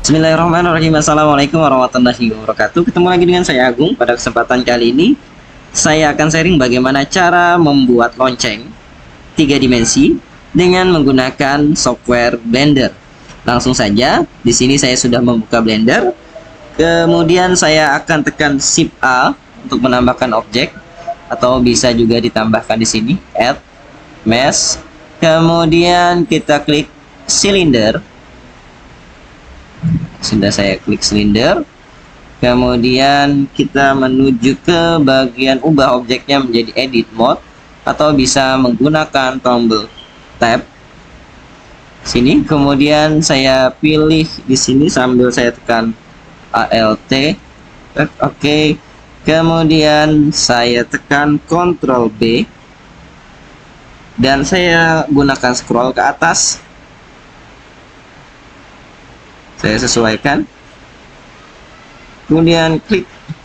Bismillahirrahmanirrahim. Assalamualaikum warahmatullahi wabarakatuh. Ketemu lagi dengan saya Agung. Pada kesempatan kali ini saya akan sharing bagaimana cara membuat lonceng 3 dimensi dengan menggunakan software Blender. Langsung saja, di sini saya sudah membuka Blender. Kemudian saya akan tekan Shift A untuk menambahkan objek, atau bisa juga ditambahkan di sini Add Mesh. Kemudian kita klik Cylinder. Sudah saya klik silinder, kemudian kita menuju ke bagian ubah objeknya menjadi edit mode, atau bisa menggunakan tombol tab sini. Kemudian saya pilih di sini sambil saya tekan Alt, oke. Kemudian saya tekan Ctrl B dan saya gunakan scroll ke atas. Saya sesuaikan, kemudian klik.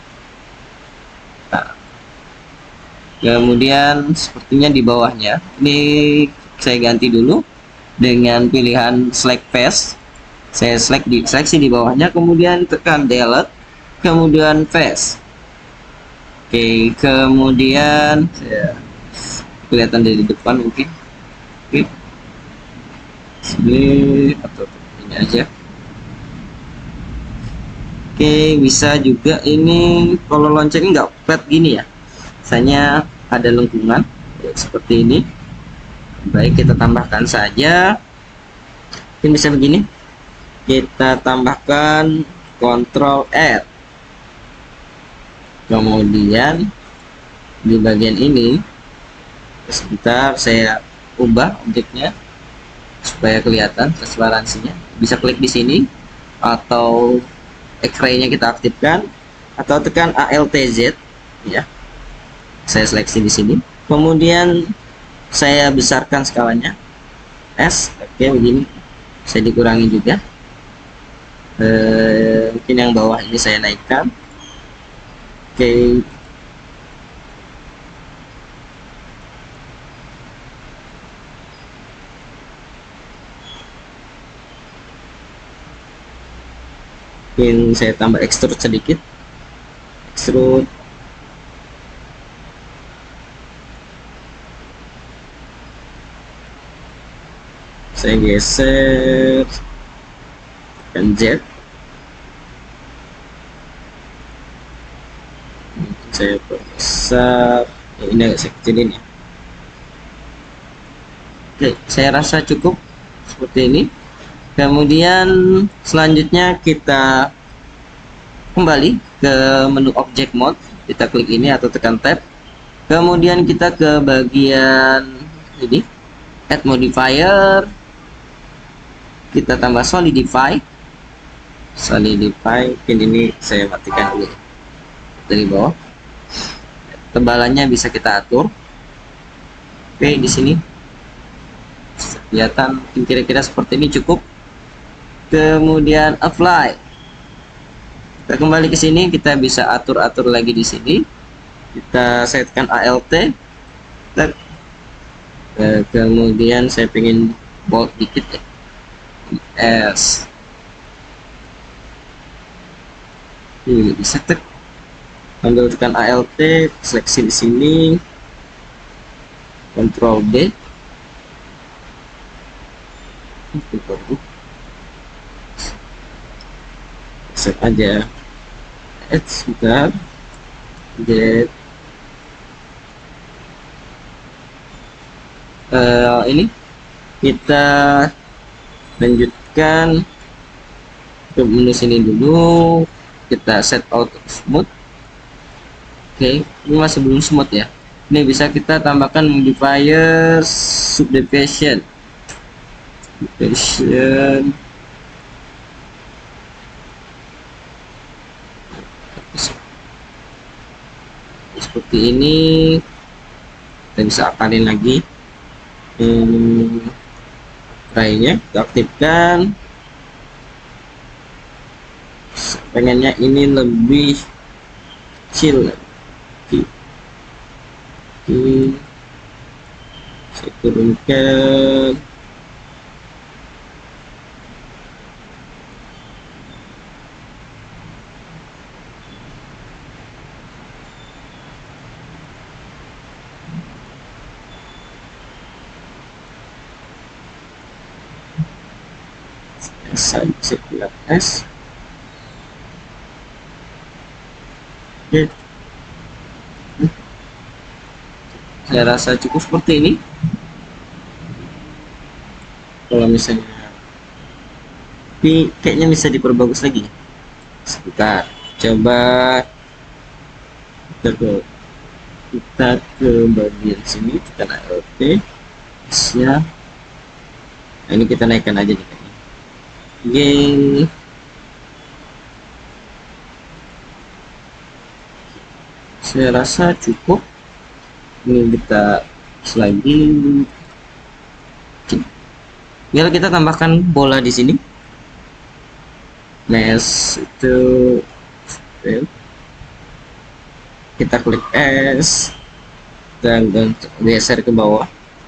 Nah, kemudian sepertinya di bawahnya ini saya ganti dulu dengan pilihan select face. Saya seleksi di bawahnya, kemudian tekan delete, kemudian face. Oke, kemudian saya kelihatan dari depan mungkin. Oke, sini atau ini aja. Oke, bisa juga ini kalau lonceng nggak flat gini ya, misalnya ada lengkungan ya, seperti ini. Baik, kita tambahkan saja. Mungkin bisa begini, kita tambahkan Ctrl R. Kemudian di bagian ini sebentar saya ubah objeknya supaya kelihatan transparansinya. Bisa klik di sini, atau X-ray-nya kita aktifkan, atau tekan Alt Z ya. Saya seleksi di sini. Kemudian saya besarkan skalanya S. Oke, begini. Saya dikurangi juga. Mungkin yang bawah ini saya naikkan. Oke. Mungkin saya tambah extrude sedikit, extrude. Saya geser dan Z. Mungkin saya perbesar ya, ini agak saya kecilin ya. Oke, saya rasa cukup seperti ini. Kemudian selanjutnya kita kembali ke menu object mode, kita klik ini atau tekan tab. Kemudian kita ke bagian ini, add modifier, kita tambah solidify. Mungkin ini saya matikan dulu dari bawah. Tebalannya bisa kita atur. Oke, di sini kelihatan kira-kira seperti ini cukup. Kemudian apply. Kita kembali ke sini, kita bisa atur-atur lagi di sini. Kita setkan Alt. Kemudian saya pengen bold dikit ya. S. Ini bisa sambil tekan Alt, seleksi di sini. Ctrl B. Set aja, sebentar, Z. Ini kita lanjutkan ke menu sini dulu, kita set auto smooth. Oke, ini masih belum smooth ya. Ini bisa kita tambahkan modifier subdivision. Seperti ini. Kita bisa akalin lagi. Raynya kita aktifkan. Pengennya ini lebih kecil. Saya turunkan. Saya buat S. Oke. Saya rasa cukup seperti ini. Kalau misalnya, tapi kayaknya bisa diperbagus lagi. Sebentar, coba kita ke bagian sini, kita naik OT ya. Nah, ini kita naikkan aja nih. Oke. Saya rasa cukup. Ini kita sliding. Biar kita tambahkan bola di sini. Mesh itu kita klik S dan geser ke bawah.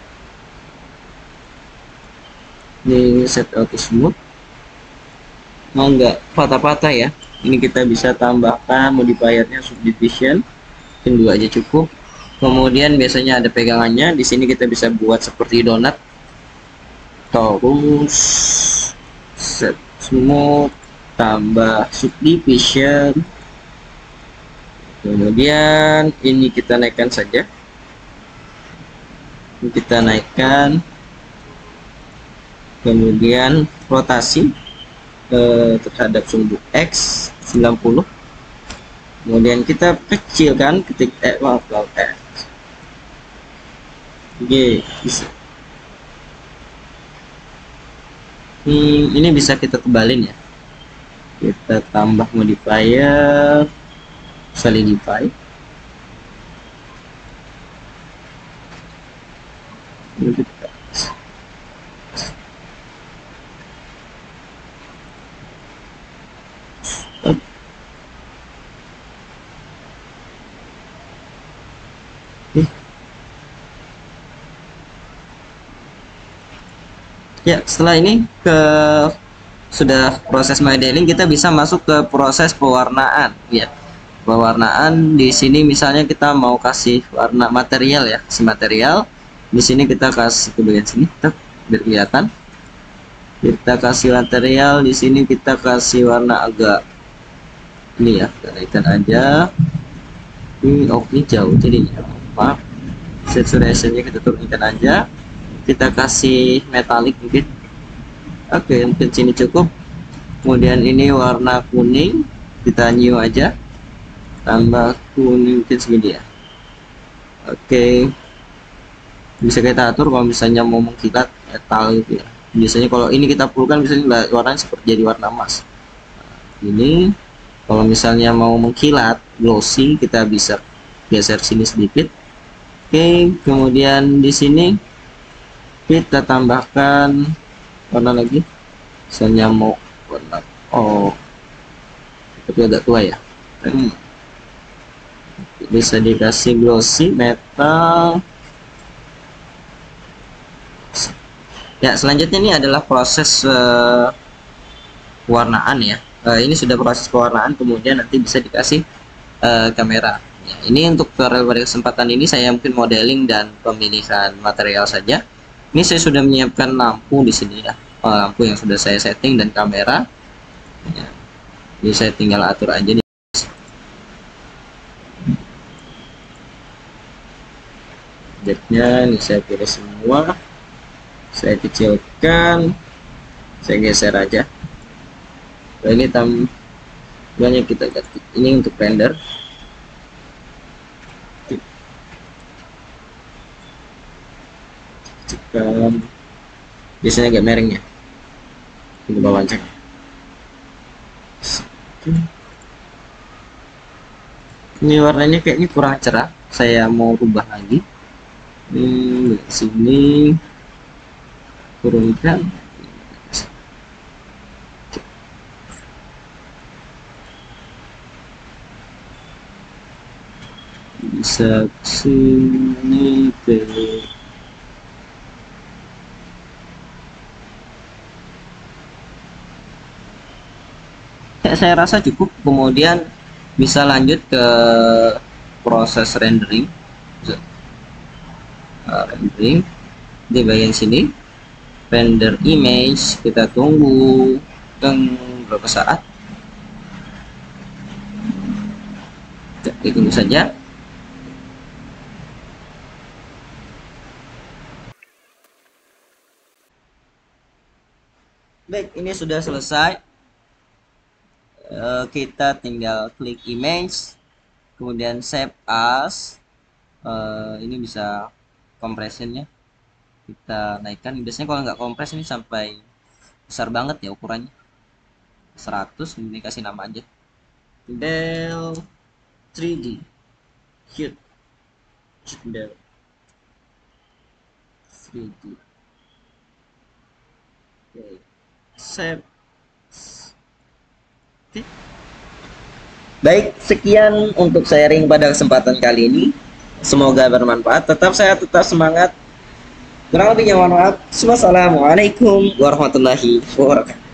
Ini set auto smooth. Mau nggak patah-patah ya? Ini kita bisa tambahkan modifiernya subdivision, mungkin 2 aja cukup. Kemudian biasanya ada pegangannya. Di sini kita bisa buat seperti donat. Terus set smooth, tambah subdivision. Kemudian ini kita naikkan saja. Ini kita naikkan. Kemudian rotasi terhadap sumbu X 90. Kemudian kita kecilkan ketik X. Oke, bisa. Ini bisa kita tebalin ya. Kita tambah modifier solidify. Ini kita ya, setelah ini sudah proses modeling, kita bisa masuk ke proses pewarnaan ya. Pewarnaan di sini misalnya kita mau kasih warna material ya, kasih material. Di sini kita kasih ke bagian sini, biar kelihatan. Kita kasih material di sini, kita kasih warna agak ini ya, kita naikkan aja. Ini oke, jauh jadinya. Maaf. Saturation-nya kita turunkan aja. Kita kasih metalik mungkin. Oke, mungkin sini cukup. Kemudian ini warna kuning, kita new aja, tambah kuning mungkin segini ya. Oke, bisa kita atur kalau misalnya mau mengkilat metal gitu ya. Biasanya kalau ini kita perlukan misalnya warnanya seperti jadi warna emas. Ini kalau misalnya mau mengkilat glossy, kita bisa geser sini sedikit. Oke, kemudian di sini kita tambahkan warna lagi, misalnya mau warna tapi agak tua ya. Bisa dikasih glossy metal ya. Selanjutnya ini adalah proses pewarnaan ya. Ini sudah proses pewarnaan, kemudian nanti bisa dikasih kamera ya. Ini untuk pada kesempatan ini saya mungkin modeling dan pemilihan material saja. Ini saya sudah menyiapkan lampu di sini ya, lampu yang sudah saya setting dan kamera ya. Jadi saya tinggal atur aja nih. Objeknya ini saya pilih semua, saya kecilkan, saya geser aja. Nah, ini tambahnya kita ganti, ini untuk render. Biasanya agak miring ya, ini bawah cek. Ini warnanya kayaknya kurang cerah, saya mau rubah lagi. Sini turunkan, bisa sini ke saya rasa cukup. Kemudian bisa lanjut ke proses rendering. Rendering di bagian sini, render image, kita tunggu dan beberapa saat. Kita tunggu saja. Baik, ini sudah selesai. Kita tinggal klik image, kemudian save as. Ini bisa compressionnya kita naikkan. Biasanya kalau nggak kompres ini sampai besar banget ya ukurannya, 100. Ini kasih nama aja Del 3D Cute Del 3D. Oke, save. Baik, sekian untuk sharing pada kesempatan kali ini. Semoga bermanfaat. Saya tetap semangat. Kurang lebihnya mohon maaf. Wassalamualaikum warahmatullahi wabarakatuh.